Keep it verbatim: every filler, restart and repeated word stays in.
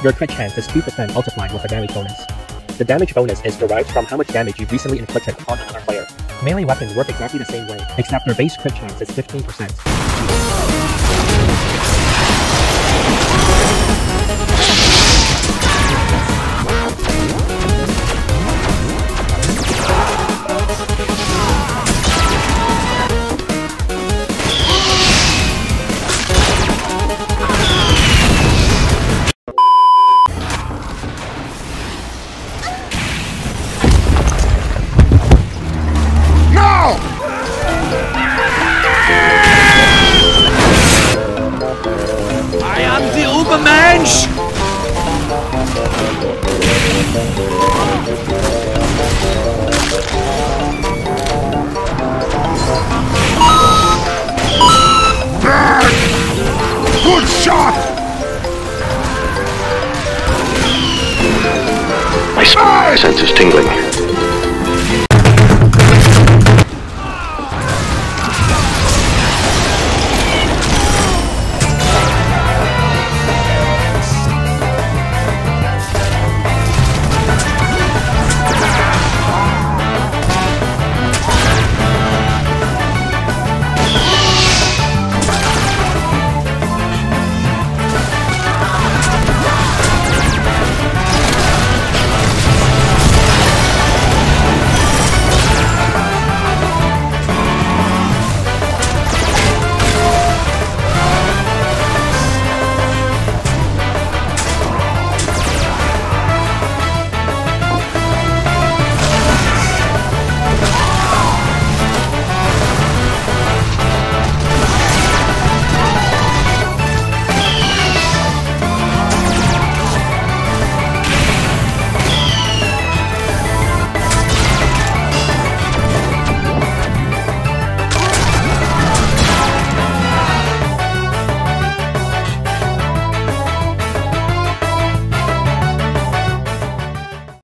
Your crit chance is two percent multiplied with a damage bonus. The damage bonus is derived from how much damage you've recently inflicted upon another player. Melee weapons work exactly the same way, except their base crit chance is fifteen percent. Mensch! Good shot! My sense is tingling.